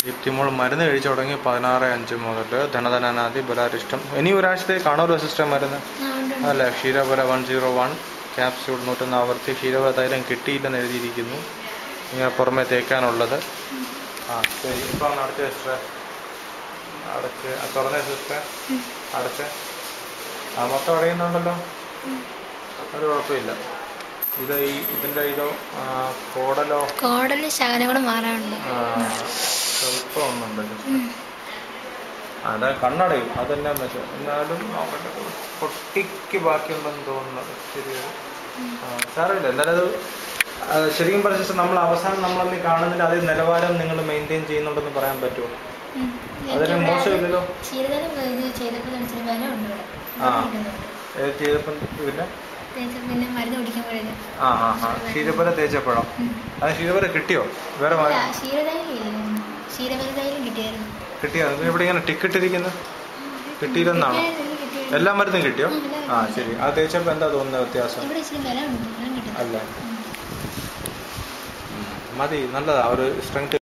ദീപ്തിമോൾ മരുന്ന് കഴിച്ചു തുടങ്ങി 16/5 മുതൽ ധനധനാദി ബലാരിഷ്ടം. ഇനി ഒരാഴ്ചത്തേക്ക് കാണുമല്ലോ സിസ്റ്റർ മരുന്ന് അല്ലേ? ക്ഷീരപുര 101 ക്യാപ്സ്യൂൾ 101 ആവർത്തി. ക്ഷീരപുര തൈലം കിട്ടിയില്ലെന്ന് എഴുതിയിരിക്കുന്നു. ഇങ്ങനെ പുറമെ തേക്കാനുള്ളത്. ശരി. ഇപ്പോൾ ഒന്ന് അടച്ച സിസ്റ്റർ, അടച്ച് തുറന്നേ സിസ്റ്റർ, അടച്ച്. മൊത്തം അടയുന്നുണ്ടല്ലോ, ഒരു കുഴപ്പമില്ല. ഇത് ഇതിൻ്റെ ഇതോ കോടല് ശകലം മാറാനുണ്ട്. സ്വല്പം ഒന്നുണ്ട്. അതെ, കണ്ണടയും അതെല്ലാം വെച്ചാൽ എന്നാലും പൊട്ടിക്ക് ബാക്കിയുണ്ടെന്ന് തോന്നുന്നത്. ശരിയാണ്. സാരമില്ല. എന്തായാലും അത് ശരിക്കും പറഞ്ഞാൽ നമ്മൾ അവസാനം നമ്മളതിൽ കാണുന്നതിൻ്റെ അതേ നിലവാരം നിങ്ങൾ മെയിൻറ്റെയിൻ ചെയ്യുന്നുണ്ടെന്ന് പറയാൻ പറ്റുമോ? അതിന് മോശമില്ലല്ലോ. ചെയ്തപ്പം ക്ഷീരപുര തേച്ചപ്പോഴോ? അത് ക്ഷീരപുര കിട്ടിയോ? വേറെ കിട്ടിയോ? ഇവിടെ ഇങ്ങനെ ടിക്കറ്റിരിക്കുന്നു. കിട്ടിയില്ലെന്നാണോ? എല്ലാ മരുന്നും കിട്ടിയോ? ശരി. അത് തേച്ചപ്പോൾ എന്താ തോന്നുന്നത് വ്യത്യാസം? അല്ല, മതി, നല്ലതാ. ഒരു സ്ട്രെങ്ത്